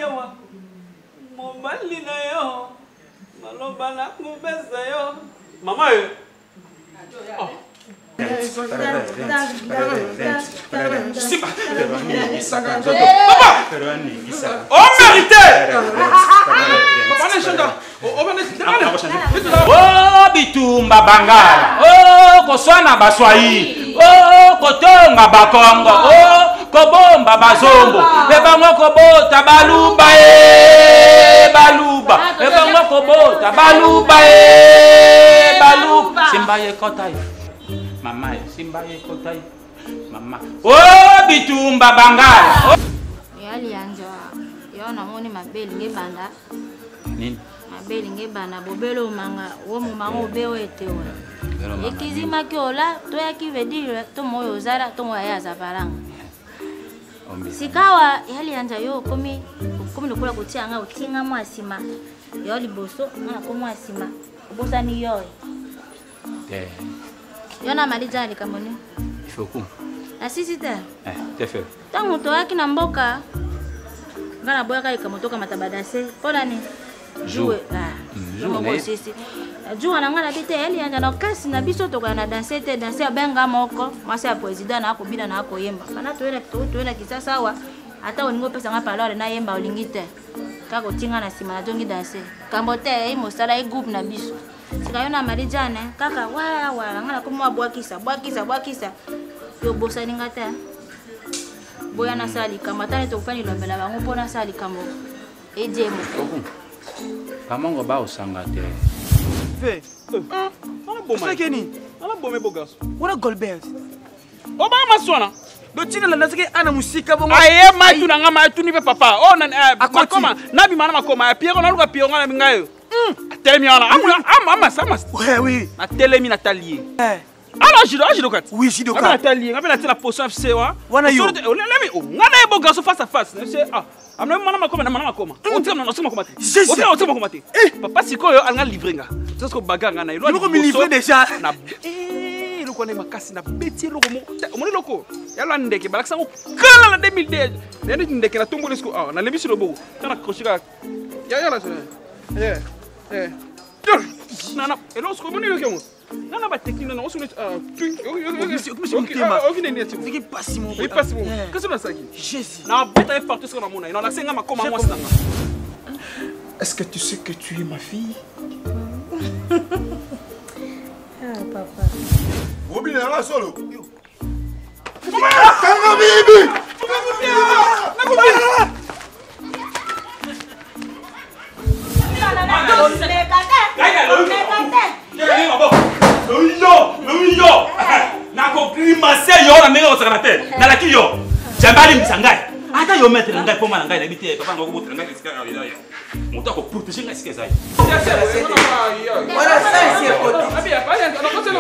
awa mobali na yo maloba na kubeza yo mama yo oh mérité oh bitumba bangala oh koswana baswahili oh kotonga bakongo oh kobomba bazombo ebango kobota baluba baluba ebango kobota baluba baluba simba ye kotai mama simba ye kotai mama oh bitumba bangala yali anja yo namoni mabeli ngebanda nini mabeli ngebanda bobelo manga wo mumanga obeo etewa ekizima kiola to yakivedire to moyo zara to moyo ya zaparanga sikawa yali anja yo komi lokula kutianga utinga mwasima yo liboso na ko mwasima bosa ni yo yo na malija likamoni ifoku na sisi te tefe tangu to yaki na mboka ngana boya kali kamotoka matabadase pona ni jouer jouer sisi jouer na ngana bite yali anja na kasi na biso to kana danser te danser benga moko mwasi ya president na akobina na akoyemba kana toela kisasa wa ata oningo pesa nga parole na yemba olingi te kako tinga na sima na tongi danser kambo te mosala groupe na biso sika yo na marijane kaka wa ngana ko mwa bwakisa yo bosa ninga te boya na sali kamatane to fani lombela bango pona sali kamo ejemo kamongo ba usanga te Fé. Ala bom. Você que ni? Ala bom me bogaço. Ora Goldberg. O ba masona. Do tina la nasike ana musika bongo. Aye mai tu nanga mai tu ni papa. Oh na makoma. Nabi mana makoma. Piero na luka piero ngana mingayo. Telemi ana. Ama. Oui. Na telemi na talier. Alors je kat. Oui, je dois. Na talier. Ngapela la potion FC wa. Wana yo. Lemi o. Ngana e bogaço face à face. Amna mana makoma. Otima makoma te. Otima makoma te. Papa sikoyo anga livrenga. C'est ce que baganga na ilo. Loko mi livrer déjà. Na loko na makasi na beti loko mo. Omoni loko. Yalo ndeke balakisa ngo kala na 2010. Nene ndeke na tombo lesko. Ah na lebisi lobo. Tana koshika. Ya la sene. Nana elo sko moni loko mo. Nana ba technique na osu Est-ce que tu sais que tu es ma fille? Ah papa. Obine la solo. Nako grimace yo na menga osaka te na laki yo jambali msangai ata yo mettre ngai poma ngai na bite papa ngoko botra ngai sika ya moto ko protéger ngai sika sai Voilà ça c'est côté. Abia pas on a continué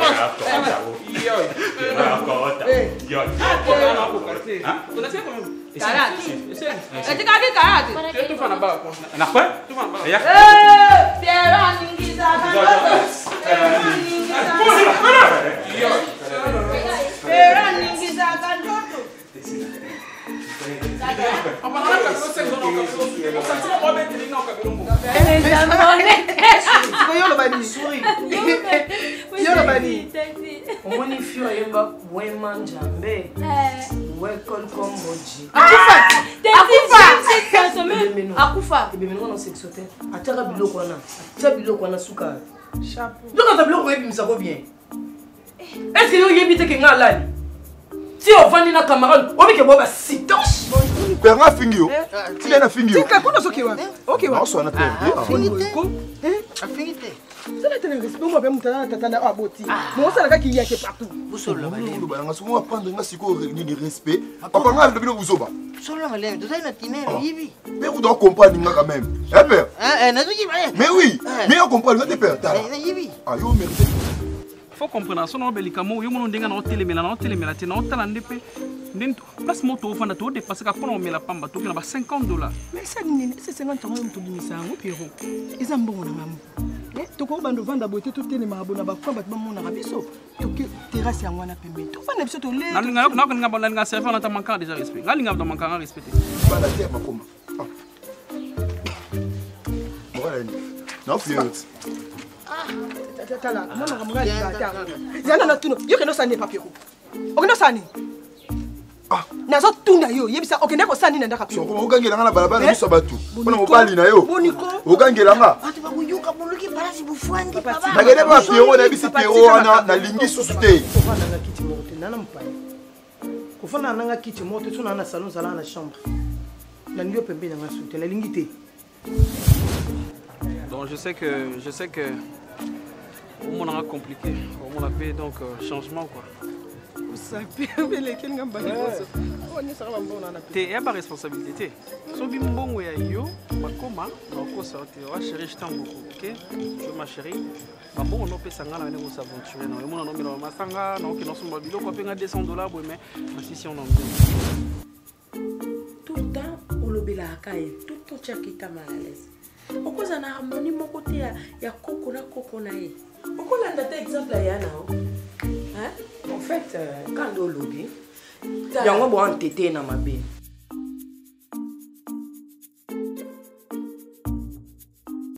Akufa. Non sexote. Atara biloko wana. Atara biloko wana suka. Chapeau. Donc ta biloko yebi misako bien. Est-ce que yo yebi te ke ngala? Si on vend na camarade, on que boba sitosh. Père fingi yo. Tu viens na fingi yo. Tika kuna soki wa. OK wa. Non, so na te. Affinité. Ça là tena respect moi be mutana tatana aboti. Mo sala ka ki yake partout. Busolo bale. Ba nga somo prendre nga siko ni de respect. Papa nga le bino buzoba. Solo bale. Tu sais na tine yibi. Mais vous doit comprendre nga quand même. Eh père. Na tu yibi. Mais oui. Mais on comprend nga père ta. Na yibi. Ah yo mérite. Faut comprendre son belikamo yo mono ndenga na hotelemela te na hotala ndepe ndento place moto ofanda to dépasser ka pona omela pamba to kina ba $50. Mais ça ni c'est 50 ans to bimisa ngo Pierrot. Eza mbongo na mamu. To ko bando vanda bote to tene mabona ba kwa batba mona rabiso. To ke terrasse ya ngwana pembe. To fana biso to le. Na nga serveur na ta manquant déjà respect. Nga linga ta manquant respecté. Ba la terre makoma. Non, fille. Tala, mama kamugani bata. Yana na tuno, yo keno sani papier ko. Okeno sani. Nazo tunda yo, yebisa okende ko sani na ndaka So ko okangela nga na balabala na biso batu. Pona mobali na yo. Okangela nga. Atu ba kuyuka buluki palasi bufwandi papa. Nagende ba Pierrot na bisi Pierrot na lingi susute. Kofana nga kiti moto nana mpaya. Kofana nga kiti moto tuna na salon sala na chambre. Na ndio pembe nga sute na lingi te. Donc je sais que au monde a compliqué, au monde a fait donc changement quoi. Il y a pas responsabilité. So bimbongo ya yo, makoma, bako sortir. Wa chérie, je t'aime beaucoup, OK? Je ma chérie. Babongo no pesa ngana na ko s'aventurer na. Mona no mino masanga, na okino somba biloko pe nga $200 boy mais si on en tout le temps olobela akaye, tout le temps tchakita mal à l'aise. Okoza na harmonie moko te ya koko na ye. Okolanda ta exemple ya na o. En fait, quand on lobby, yango bo entêté na mabe.